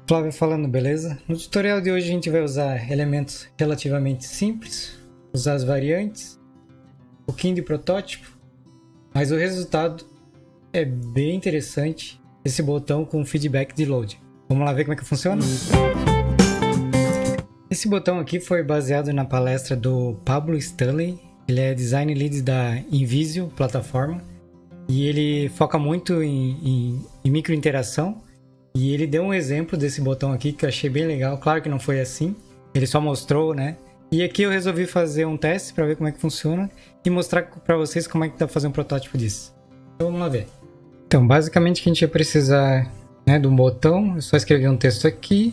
Flávio falando, beleza? No tutorial de hoje a gente vai usar elementos relativamente simples, usar as variantes, um pouquinho de protótipo, mas o resultado é bem interessante, esse botão com feedback de load. Vamos lá ver como é que funciona? Esse botão aqui foi baseado na palestra do Pablo Stanley, ele é Design Lead da Invisio plataforma e ele foca muito em microinteração. E ele deu um exemplo desse botão aqui que eu achei bem legal. Claro que não foi assim, ele só mostrou, né? E aqui eu resolvi fazer um teste para ver como é que funciona e mostrar para vocês como é que dá para fazer um protótipo disso. Então vamos lá ver. Então basicamente o que a gente vai precisar, né, de um botão. Eu só escrevi um texto aqui,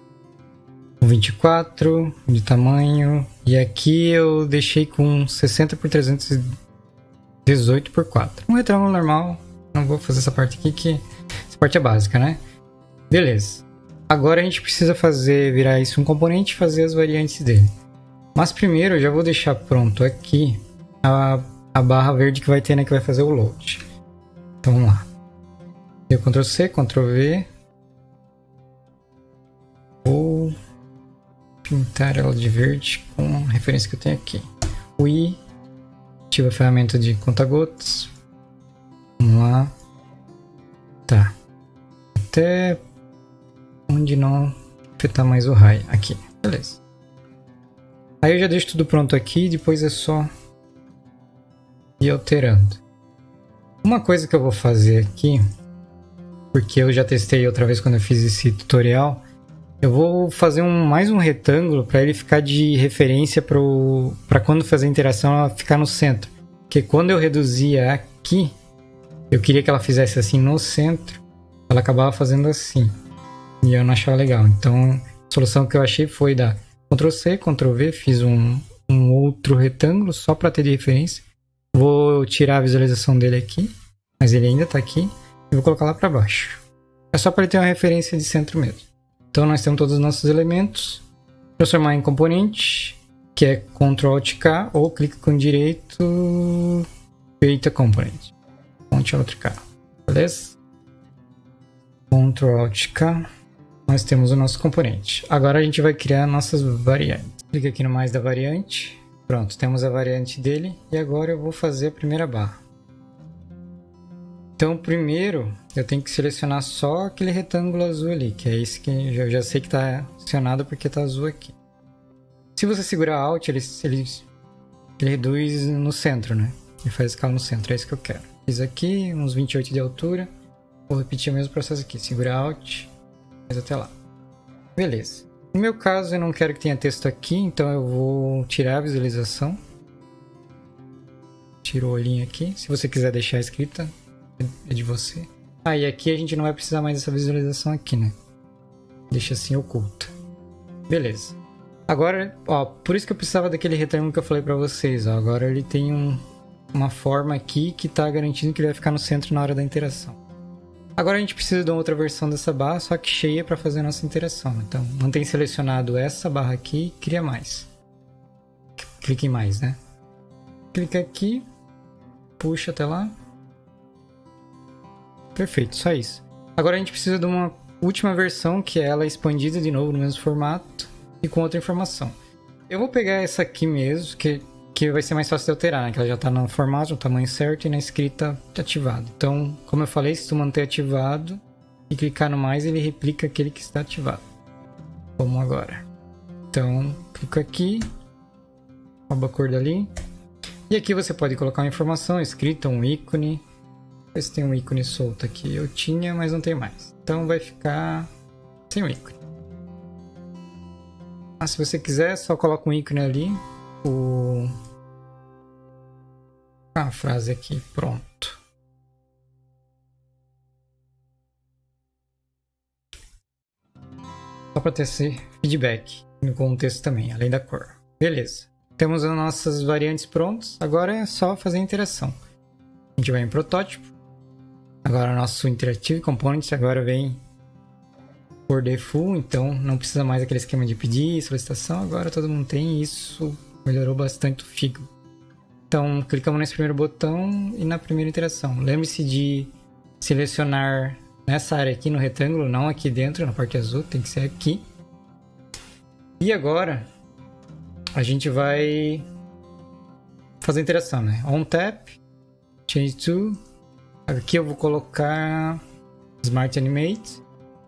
24 de tamanho, e aqui eu deixei com 60 por 318 por 4. Um retângulo normal, não vou fazer essa parte aqui que essa parte é básica, né? Beleza. Agora a gente precisa virar isso um componente e fazer as variantes dele. Mas primeiro eu já vou deixar pronto aqui a barra verde que vai ter, né, que vai fazer o load. Então vamos lá. Deu Ctrl C, Ctrl V. Vou pintar ela de verde com a referência que eu tenho aqui. O I. Ativa a ferramenta de conta-gotas. Vamos lá. Tá. Até onde não afetar mais o raio. Aqui, beleza. Aí eu já deixo tudo pronto aqui, depois é só ir alterando. Uma coisa que eu vou fazer aqui, porque eu já testei outra vez quando eu fiz esse tutorial, eu vou fazer mais um retângulo para ele ficar de referência para quando fazer a interação ela ficar no centro. Porque quando eu reduzia aqui, eu queria que ela fizesse assim no centro, ela acabava fazendo assim. E eu não achava legal. Então, a solução que eu achei foi dar Ctrl C, Ctrl V, fiz um outro retângulo só para ter de referência. Vou tirar a visualização dele aqui, mas ele ainda está aqui. E vou colocar lá para baixo. É só para ele ter uma referência de centro mesmo. Então, nós temos todos os nossos elementos. Transformar em componente, que é Ctrl Alt K, ou clique com direito, Create a Component. Ctrl Alt K. Beleza? Ctrl Alt K. Nós temos o nosso componente. Agora a gente vai criar nossas variantes. Clica aqui no mais da variante. Pronto, temos a variante dele. E agora eu vou fazer a primeira barra. Então primeiro eu tenho que selecionar só aquele retângulo azul ali, que é esse que eu já sei que está acionado porque está azul aqui. Se você segurar Alt, ele reduz no centro, né? Ele faz escala no centro, é isso que eu quero. Fiz aqui, uns 28 de altura. Vou repetir o mesmo processo aqui. Segura Alt. Mas até lá. Beleza. No meu caso, eu não quero que tenha texto aqui, então eu vou tirar a visualização. Tiro o olhinho aqui. Se você quiser deixar a escrita, é de você. Ah, e aqui a gente não vai precisar mais dessa visualização aqui, né? Deixa assim oculta. Beleza. Agora, ó, por isso que eu precisava daquele retângulo que eu falei pra vocês, ó. Agora ele tem uma forma aqui que tá garantindo que ele vai ficar no centro na hora da interação. Agora a gente precisa de uma outra versão dessa barra, só que cheia para fazer a nossa interação. Então, mantém selecionado essa barra aqui, cria mais. Clique em mais, né? Clica aqui, puxa até lá. Perfeito, só isso. Agora a gente precisa de uma última versão, que é ela expandida de novo no mesmo formato e com outra informação. Eu vou pegar essa aqui mesmo, que vai ser mais fácil de alterar, né? Que ela já está no formato, no tamanho certo e na escrita ativado. Então, como eu falei, se tu manter ativado e clicar no mais, ele replica aquele que está ativado. Como agora. Então, clico aqui, rouba a cor dali. E aqui você pode colocar uma informação, escrita, um ícone. Ver se tem um ícone solto aqui. Eu tinha, mas não tem mais. Então vai ficar sem o ícone. Ah, se você quiser, só coloca um ícone ali. A frase aqui, pronto. Só para ter esse feedback no contexto também, além da cor. Beleza. Temos as nossas variantes prontas. Agora é só fazer a interação. A gente vai em protótipo. Agora nosso Interactive Components agora vem por default, então não precisa mais aquele esquema de pedir, solicitação. Agora todo mundo tem isso. Melhorou bastante o Figma. Então, clicamos nesse primeiro botão e na primeira interação. Lembre-se de selecionar nessa área aqui no retângulo, não aqui dentro, na parte azul, tem que ser aqui. E agora a gente vai fazer interação, né? On tap, change to. Aqui eu vou colocar Smart Animate.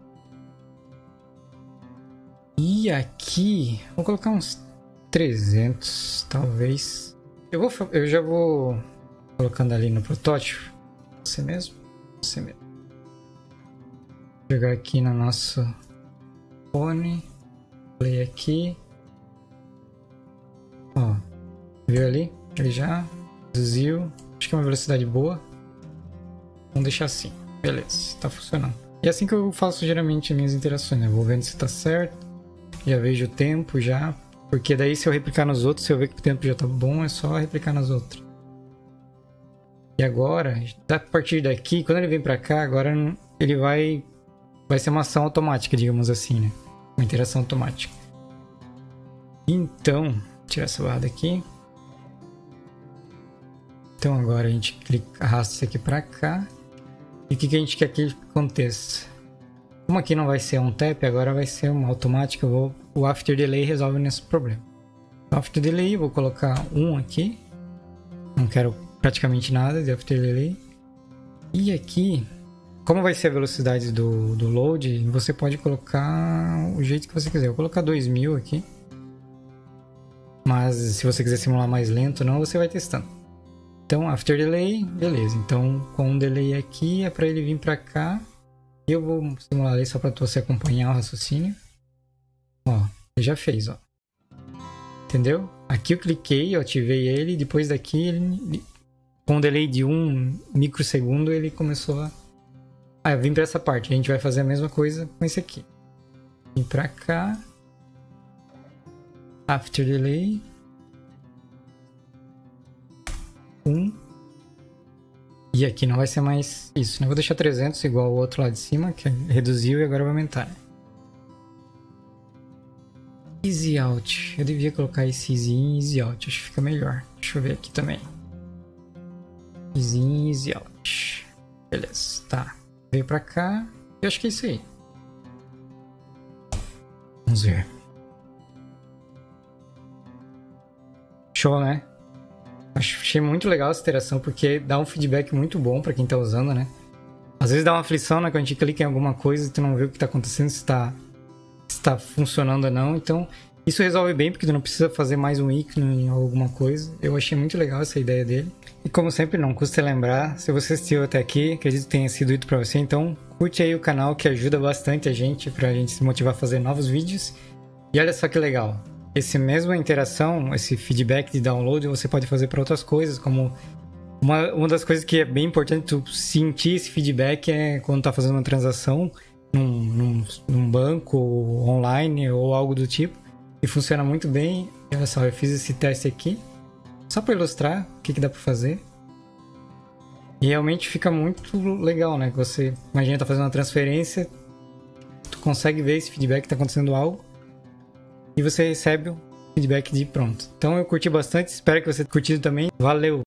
E aqui vou colocar uns 300, talvez. Eu já vou colocando ali no protótipo. Você mesmo? Você mesmo. Vou jogar aqui no nosso fone. Play aqui. Ó, viu ali? Ele já reduziu. Acho que é uma velocidade boa. Vamos deixar assim. Beleza, tá funcionando. E é assim que eu faço geralmente as minhas interações, né? Vou vendo se tá certo. Já vejo o tempo já. Porque daí se eu replicar nos outros, se eu ver que o tempo já tá bom, é só replicar nas outras. E agora, a partir daqui, quando ele vem pra cá, agora ele vai ser uma ação automática, digamos assim, né? Uma interação automática. Então, tirar essa barra daqui. Então agora a gente clica, arrasta isso aqui pra cá. E o que a gente quer que aconteça? Como aqui não vai ser um tap, agora vai ser uma automática. O After Delay resolve nesse problema. O After Delay, vou colocar 1 aqui. Não quero praticamente nada de After Delay. E aqui, como vai ser a velocidade do load, você pode colocar o jeito que você quiser. Eu vou colocar 2000 aqui. Mas se você quiser simular mais lento, não, você vai testando. Então, After Delay, beleza. Então, com um delay aqui, é para ele vir para cá. Eu vou simular ali só para você acompanhar o raciocínio. Ó, ele já fez, ó. Entendeu? Aqui eu cliquei, eu ativei ele. Depois daqui, ele, com um delay de 1 microsegundo, ele começou a... Ah, eu vim para essa parte. A gente vai fazer a mesma coisa com esse aqui. Vim para cá. After Delay. 1. E aqui não vai ser mais isso, né? Vou deixar 300 igual o outro lá de cima, que reduziu e agora vai aumentar. Easy Out. Eu devia colocar esse Easy In, Easy Out. Acho que fica melhor. Deixa eu ver aqui também. Easy In, Easy Out. Beleza, tá. Veio pra cá. Eu acho que é isso aí. Vamos ver. Show, né? Achei muito legal essa interação, porque dá um feedback muito bom pra quem tá usando, né? Às vezes dá uma aflição, né? Quando a gente clica em alguma coisa e tu não vê o que tá acontecendo, se tá funcionando ou não. Então, isso resolve bem, porque tu não precisa fazer mais um ícone em alguma coisa. Eu achei muito legal essa ideia dele. E como sempre, não custa lembrar, se você assistiu até aqui, acredito que tenha sido útil pra você, então curte aí o canal, que ajuda bastante a gente, pra gente se motivar a fazer novos vídeos. E olha só que legal. Essa mesma interação, esse feedback de download, você pode fazer para outras coisas, como uma das coisas que é bem importante tu sentir esse feedback é quando tá fazendo uma transação num banco online ou algo do tipo, e funciona muito bem. Olha só, eu fiz esse teste aqui só para ilustrar o que dá para fazer, e realmente fica muito legal, né? Você imagina, tá fazendo uma transferência, tu consegue ver esse feedback que tá acontecendo algo, e você recebe o feedback de pronto. Então eu curti bastante, espero que você tenha curtido também. Valeu!